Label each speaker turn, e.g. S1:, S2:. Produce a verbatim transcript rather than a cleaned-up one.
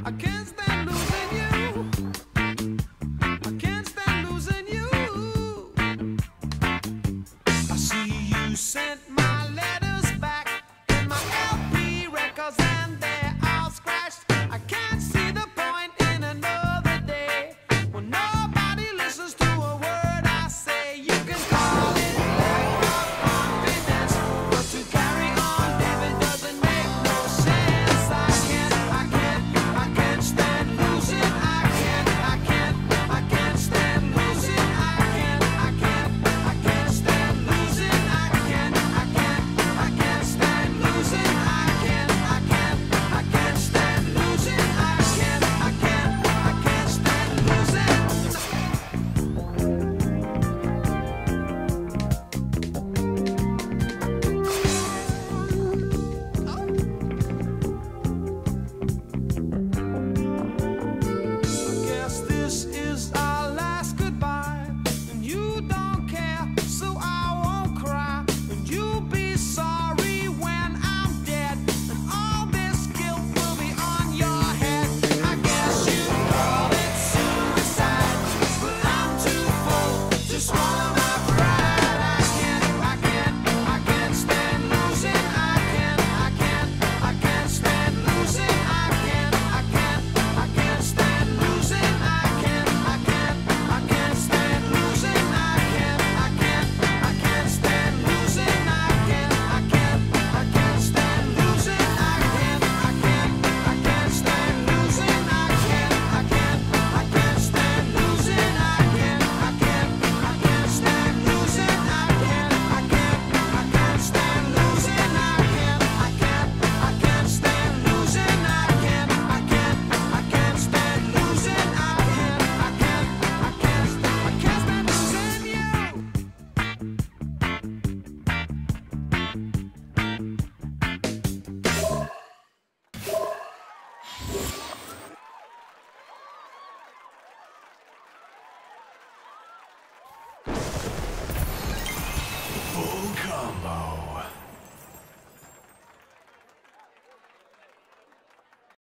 S1: I can't stand losing you. I can't stand losing you. I see you sent my letters back and my L P records, and they're all scratched. I can't see the point in another day when nobody listens to a word I say. You can call it lack of confidence, but to carry on living doesn't make no sense. I can't, I can't, I can't stand losing. I can't, I can't, I can't stand losing. I can't, I can't, I can't stand losing. I can't, I can't, I can't stand losing. I can't, I can't, I can't stand losing. I can't, I can't, I can't stand losing. Guess this is our last goodbye, and you don't care, so I won't cry. And you'll be sorry when I'm dead, and all this guilt will be on your head. I guess you call it suicide, but I'm too full to swallow my pride. I can't, I can't, I can't stand losing. I can't, I can't, I can't stand losing. I can't, I can't, I can't stand losing. I can't, I can't, I can't stand losing. I can't, I can't, I can't stand losing. I can't, I can't, I can't stand losing. I can't, I can't, I can't stand losing. I can't, I can't, I can't stand losing. I can't, I can't, I can't stand losing. I can't, I can't, I can't stand losing. I can't, I can't, I can't stand losing. I can't, I can't, I can't stand losing. I can't, I can't, I can't, I can't stand losing you.
S2: Full combo.